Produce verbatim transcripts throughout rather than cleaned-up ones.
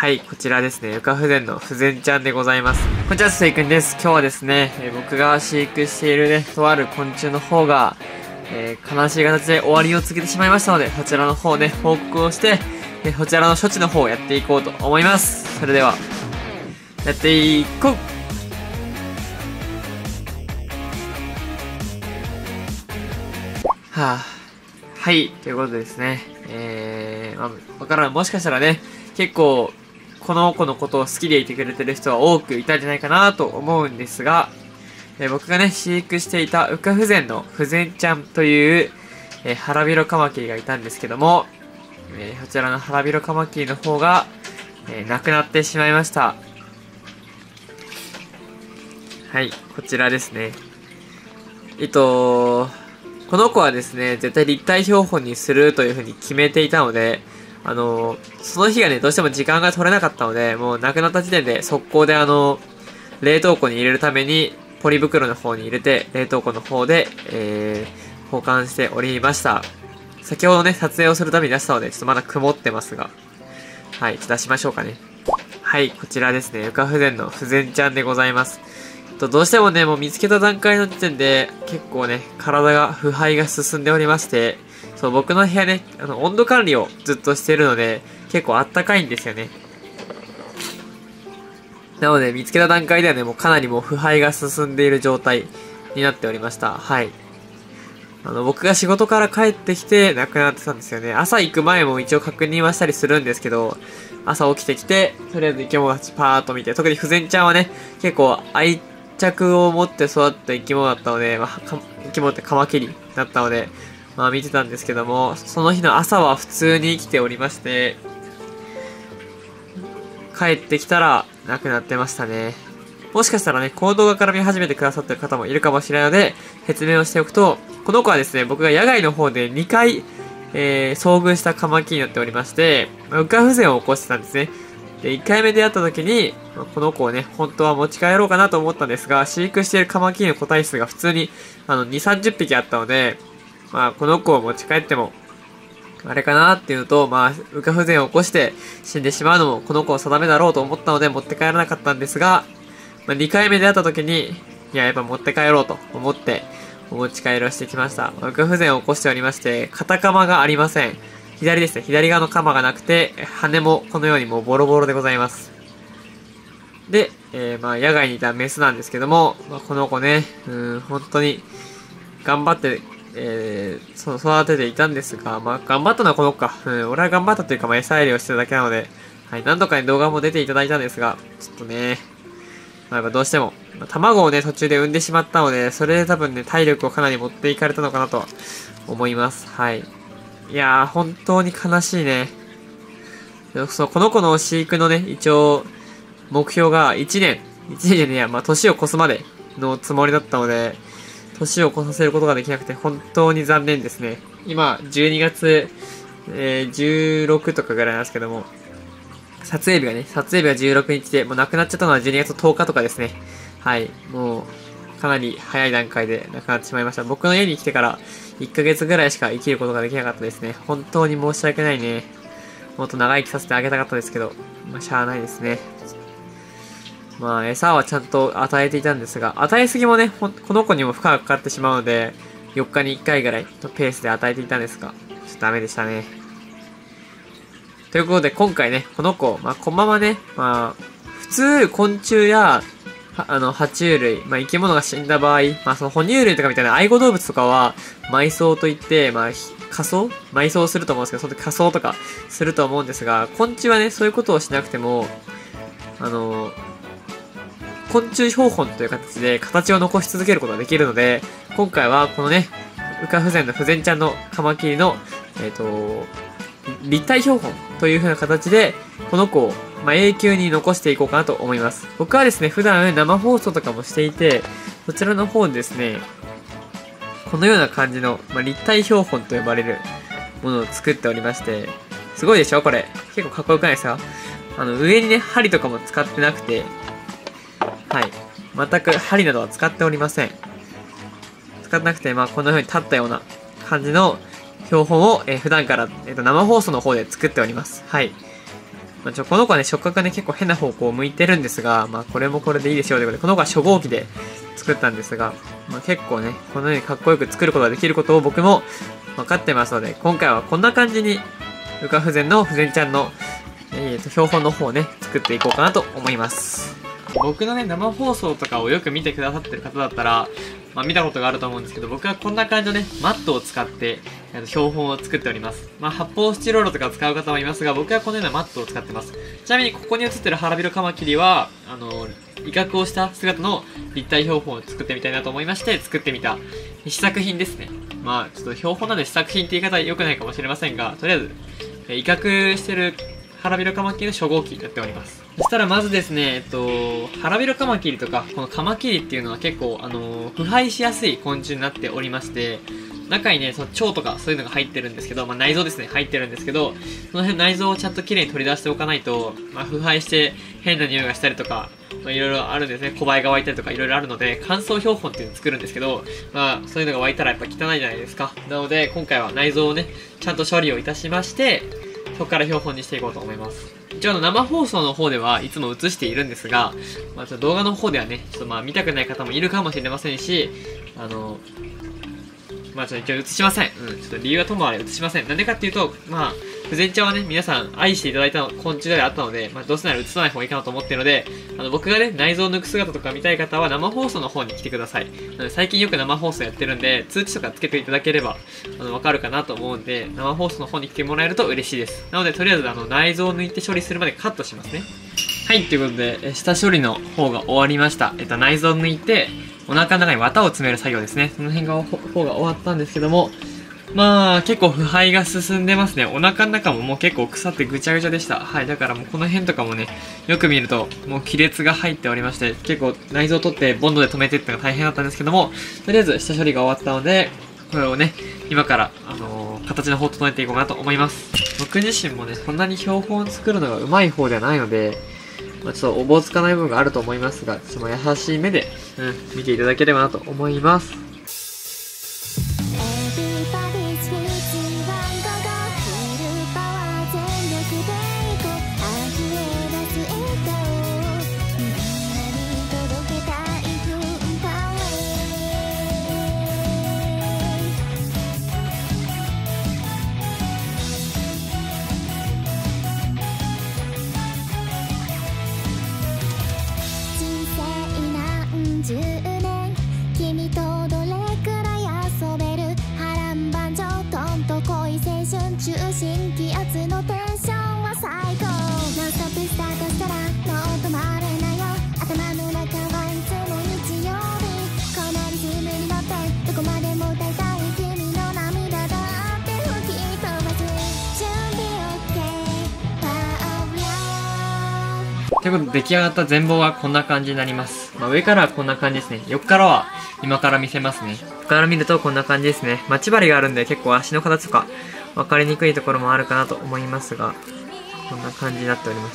はい、こちらですね、床不全の不全ちゃんでございます。こんにちは、すいくんです。今日はですね、えー僕が飼育しているね、とある昆虫の方が、えー悲しい形で終わりを告げてしまいましたので、そちらの方ね、報告をして、えーこちらの処置の方をやっていこうと思います。それでは、やっていこう。はあ、はい、ということでですね、えー、まあ、わからん、もしかしたらね、結構、この子のことを好きでいてくれてる人は多くいたんじゃないかなと思うんですが、えー僕がね、飼育していた羽化不全の不全ちゃんという、えー、腹広カマキリがいたんですけども、えー、こちらの腹広カマキリの方が、えー亡くなってしまいました。はい、こちらですね。えっと、この子はですね、絶対立体標本にするというふうに決めていたので、あの、その日がね、どうしても時間が取れなかったので、もう亡くなった時点で速攻であの、冷凍庫に入れるために、ポリ袋の方に入れて、冷凍庫の方で、えー、保管しておりました。先ほどね、撮影をするために出したので、ちょっとまだ曇ってますが、はい、出しましょうかね。はい、こちらですね、床不全の不全ちゃんでございます。とどうしてもね、もう見つけた段階の時点で、結構ね、体が、腐敗が進んでおりまして、そう、僕の部屋ね、あの、温度管理をずっとしてるので、結構あったかいんですよね。なので、見つけた段階ではね、もうかなりもう腐敗が進んでいる状態になっておりました。はい。あの、僕が仕事から帰ってきて亡くなってたんですよね。朝行く前も一応確認はしたりするんですけど、朝起きてきて、とりあえず生き物たちパーっと見て、特に不全ちゃんはね、結構愛着を持って育った生き物だったので、まあ、生き物ってカマキリだったので、まあ見てたんですけども、その日の朝は普通に生きておりまして、帰ってきたら亡くなってましたね。もしかしたらね、この動画から見始めてくださってる方もいるかもしれないので、説明をしておくと、この子はですね、僕が野外の方でにかい、えー、遭遇したカマキリになっておりまして、羽化不全を起こしてたんですね。で、いっかいめ出会った時に、この子をね、本当は持ち帰ろうかなと思ったんですが、飼育しているカマキリの個体数が普通に、あの、に、さんじゅっぴきあったので、まあ、この子を持ち帰っても、あれかなっていうのと、まあ、羽化不全を起こして死んでしまうのもこの子を定めだろうと思ったので持って帰らなかったんですが、まあ、にかいめ出会った時に、いや、やっぱ持って帰ろうと思って、お持ち帰りをしてきました。羽化不全を起こしておりまして、片鎌がありません。左ですね。左側の鎌がなくて、羽もこのようにもうボロボロでございます。で、えー、まあ、野外にいたメスなんですけども、まあ、この子ね、うん、本当に、頑張って、えー、その育てていたんですが、まあ、頑張ったのはこの子か。うん、俺は頑張ったというか、まあ、餌やりをしてただけなので、はい、何度かに動画も出ていただいたんですが、ちょっとね、まあ、やっぱどうしても、まあ、卵をね、途中で産んでしまったので、それで多分ね、体力をかなり持っていかれたのかなと思います。はい。いやー、本当に悲しいね。そう、この子の飼育のね、一応、目標がいちねん、いちねんじゃねえや、まあ、年を越すまでのつもりだったので、年を越させることができなくて本当に残念ですね。今、じゅうにがつ、えー、じゅうろくとかぐらいなんですけども、撮影日がね、撮影日がじゅうろくにちで、もう亡くなっちゃったのはじゅうにがつとおかとかですね。はい、もう、かなり早い段階で亡くなってしまいました。僕の家に来てからいっかげつぐらいしか生きることができなかったですね。本当に申し訳ないね。もっと長生きさせてあげたかったですけど、まあ、しゃあないですね。まあ、餌はちゃんと与えていたんですが、与えすぎもね、この子にも負荷がかかってしまうので、よっかにいっかいぐらいのペースで与えていたんですが、ちょっとダメでしたね。ということで、今回ね、この子、まあ、このままね、まあ、普通、昆虫や、あの、爬虫類、まあ、生き物が死んだ場合、まあ、その哺乳類とかみたいな愛護動物とかは、埋葬といって、まあ、仮装埋葬すると思うんですけど、その時仮装とかすると思うんですが、昆虫はね、そういうことをしなくても、あの、昆虫標本という形で形を残し続けることができるので、今回はこのね、羽化不全の不全ちゃんのカマキリの、えっと、立体標本という風な形で、この子を、まあ、永久に残していこうかなと思います。僕はですね、普段生放送とかもしていて、そちらの方でですね、このような感じの、まあ、立体標本と呼ばれるものを作っておりまして、すごいでしょこれ。結構かっこよくないですか？あの、上にね、針とかも使ってなくて、はい。全く針などは使っておりません。使ってなくて、まあ、このように立ったような感じの標本を、えー、普段から、えーと、生放送の方で作っております。はい。 まあ、ちょ、この子はね、触覚がね、結構変な方向を向いてるんですが、まあ、これもこれでいいでしょうということで、この子は初号機で作ったんですが、まあ、結構ね、このようにかっこよく作ることができることを僕も分かってますので、今回はこんな感じに、ウカフゼンのフゼンちゃんの、えーと、標本の方をね、作っていこうかなと思います。僕のね、生放送とかをよく見てくださってる方だったら、まあ、見たことがあると思うんですけど、僕はこんな感じのね、マットを使って、標本を作っております。まあ、発泡スチロールとか使う方もいますが、僕はこのようなマットを使ってます。ちなみに、ここに写ってる腹広カマキリは、あの、威嚇をした姿の立体標本を作ってみたいなと思いまして、作ってみた試作品ですね。まあ、ちょっと標本なんで試作品って言い方は良くないかもしれませんが、とりあえず、威嚇してる腹広カマキリの初号機になっております。そしたらまずですね、えっと、腹広カマキリとか、このカマキリっていうのは結構、あのー、腐敗しやすい昆虫になっておりまして、中にね、その腸とかそういうのが入ってるんですけど、まあ内臓ですね、入ってるんですけど、その辺内臓をちゃんときれいに取り出しておかないと、まあ腐敗して変な匂いがしたりとか、まあいろいろあるんですね、小バエが湧いたりとかいろいろあるので、乾燥標本っていうのを作るんですけど、まあそういうのが湧いたらやっぱ汚いじゃないですか。なので、今回は内臓をね、ちゃんと処理をいたしまして、そこから標本にしていこうと思います。一応の生放送の方ではいつも映しているんですが、まあ、ちょっと動画の方ではね、ちょっとまあ見たくない方もいるかもしれませんし、あの、まあちょっと一応映しません。うん、ちょっと理由はともあれ映しません。なんでかっていうと、まあ、フゼンちゃんはね、皆さん愛していただいた昆虫であったので、まあどうせなら映さない方がいいかなと思っているので、あの、僕がね、内臓を抜く姿とか見たい方は生放送の方に来てください。なので最近よく生放送やってるんで、通知とかつけていただければ、あの、わかるかなと思うんで、生放送の方に来てもらえると嬉しいです。なので、とりあえずあの、内臓を抜いて処理するまでカットしますね。はい、ということで、下処理の方が終わりました。えっと、内臓を抜いて、お腹の中に綿を詰める作業ですね。その辺が、方が終わったんですけども、まあ、結構腐敗が進んでますね。お腹の中ももう結構腐ってぐちゃぐちゃでした。はい、だからもうこの辺とかもね、よく見ると、もう亀裂が入っておりまして、結構内臓を取ってボンドで止めてってのが大変だったんですけども、とりあえず下処理が終わったので、これをね、今から、あのー、形の方を整えていこうかなと思います。僕自身もね、そんなに標本を作るのが上手い方ではないので、まあ、ちょっとおぼつかない部分があると思いますが、ちょっと優しい目で、うん、見ていただければなと思います。 中心気圧のテンションは最高。ノンストップスタートしたらもう止まれないよ。頭の中はいつも日曜日。このリズムに乗ってどこまでも歌いたい。君の涙だって吹き飛ばす。準備 OK パーオー。 ということで出来上がった全貌はこんな感じになります。まあ、上からはこんな感じですね。横からは今から見せますね。ここから見るとこんな感じですね。待ち針があるんで結構足の形とか分かりにくいところもあるかなと思いますが、こんな感じになっております。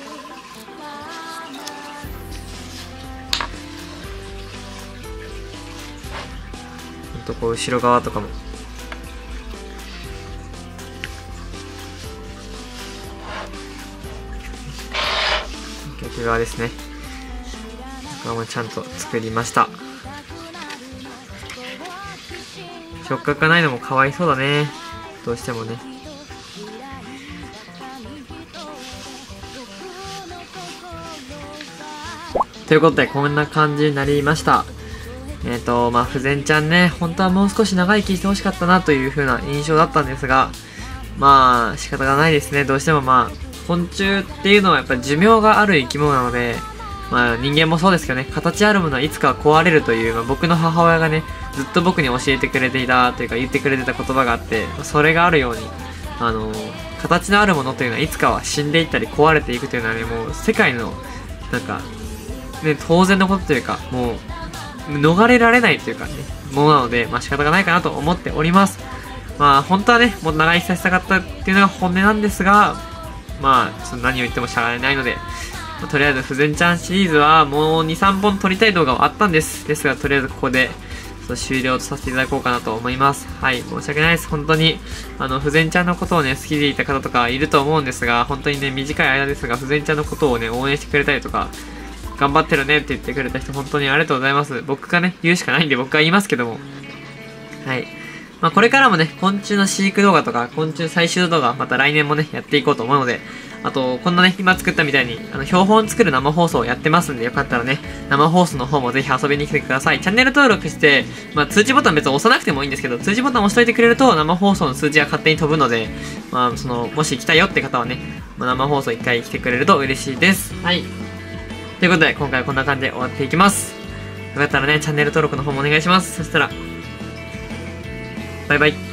ほんとこう後ろ側とかも逆側ですね。これもちゃんと作りました。触覚がないのもかわいそうだね。どうしてもね。ということで、こんな感じになりました。えっと、まあ、フゼンちゃんね、本当はもう少し長生きしてほしかったなという風な印象だったんですが、まあ、仕方がないですね。どうしてもまあ、昆虫っていうのはやっぱり寿命がある生き物なので、まあ、人間もそうですけどね、形あるものはいつかは壊れるという、まあ、僕の母親がね、ずっと僕に教えてくれていたというか言ってくれてた言葉があって、それがあるように、あのー、形のあるものというのはいつかは死んでいったり壊れていくというのはね、もう世界の、なんか、ね、当然のことというか、もう、逃れられないというかね、ものなので、まあ仕方がないかなと思っております。まあ本当はね、もっと長生きさせたかったっていうのが本音なんですが、まあ、ちょっと何を言ってもしゃあないので、まあ、とりあえず、フゼンちゃんシリーズはもうに、さんぼん撮りたい動画はあったんです。ですが、とりあえずここでっと終了とさせていただこうかなと思います。はい、申し訳ないです。本当に、あの、不全ちゃんのことをね、好きでいた方とかいると思うんですが、本当にね、短い間ですが、不全ちゃんのことをね、応援してくれたりとか、頑張ってるねって言ってくれた人、本当にありがとうございます。僕がね、言うしかないんで僕が言いますけども。はい。まあ、これからもね、昆虫の飼育動画とか、昆虫採集動画、また来年もね、やっていこうと思うので、あと、こんなね、今作ったみたいに、あの、標本作る生放送をやってますんで、よかったらね、生放送の方もぜひ遊びに来てください。チャンネル登録して、まあ、通知ボタン別に押さなくてもいいんですけど、通知ボタン押しといてくれると、生放送の数字が勝手に飛ぶので、まあ、その、もし来たよって方はね、まあ、生放送一回来てくれると嬉しいです。はい。ということで、今回はこんな感じで終わっていきます。よかったらね、チャンネル登録の方もお願いします。そしたら、バイバイ。